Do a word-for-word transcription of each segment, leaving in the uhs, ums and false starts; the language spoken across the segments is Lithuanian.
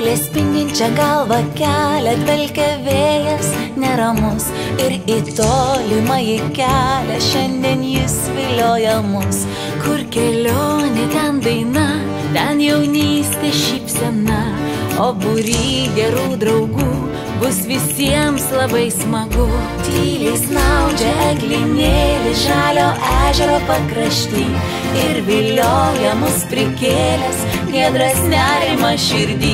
Saulė spindinčia galva kelia, dvelkia vėjas neramus. Ir į tolimąjį kelią šiandien jis vilioja mus. Kur kelionė, ten daina, ten jaunystė šypsena. O būry gerų draugų bus visiems labai smagu. Tyliai snaudžia eglinėlis žalio ežero pakrašty ir vilioja mus prikėlęs giedras nerimas širdį.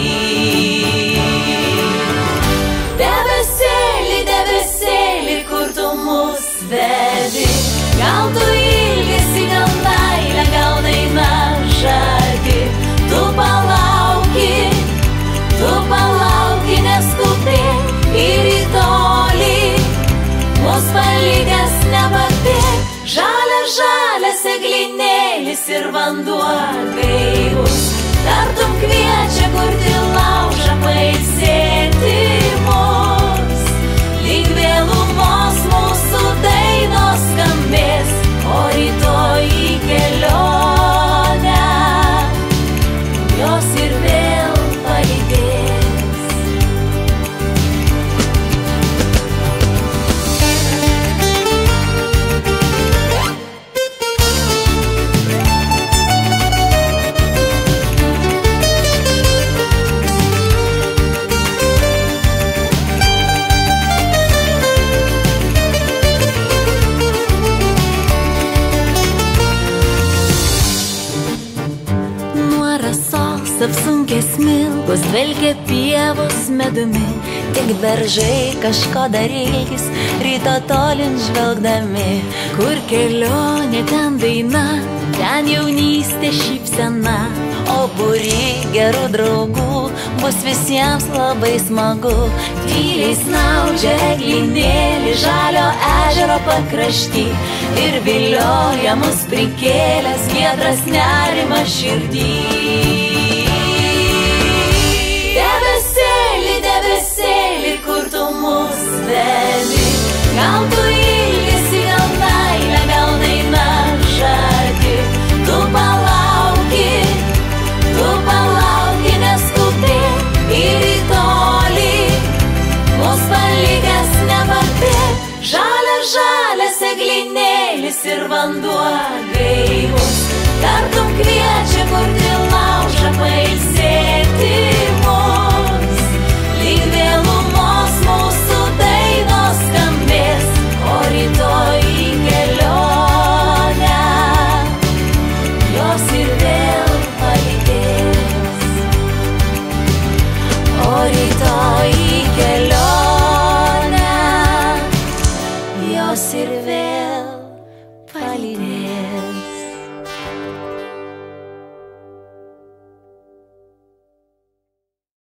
Debesėli, debesėli, kur tu mus vedi, gal tu ilgesi, gal meilę, gal daina žadi. Tu palauki, tu palauki, neskubėk ir į tolį mus palikęs nepabėk. Žalias, žalias eglinėlis ir vanduo gaivus tartum kviečia kurti laužą, pailsėti mus. Lyg vėlumos mūsų dainos skambės, o rytoj į kelionę jos ir vėl palydės. Apsunkės smilgos dvelkia pievos medumi, tik beržai kažko dar ilgis, ryto tolin žvelgdami. Kur kelionė, ten daina, ten jaunystė šypsena. O būry gerų draugų bus visiems labai smagu. Tyliai snaudžia eglinėlis žalio ežero pakrašty ir vilioja mus prikėlęs giedras nerimas širdį. Debesėli, debesėli, kur tu mus vedi, gal tu ilgesi, gal meilę, gal daina žadi. Tu palauki, tu palauki, neskubėk ir į tolį mus palikęs nepabėk. Žalias, žalias eglinėlis ir vanduo gaivus tartum kviečia kurti laužą, pailsėti mus. Lyg vėlumos mūsų dainos skambės, o rytoj į kelionę jos ir vėl palydės. O rytoj į kelionę jos ir vėl palydės.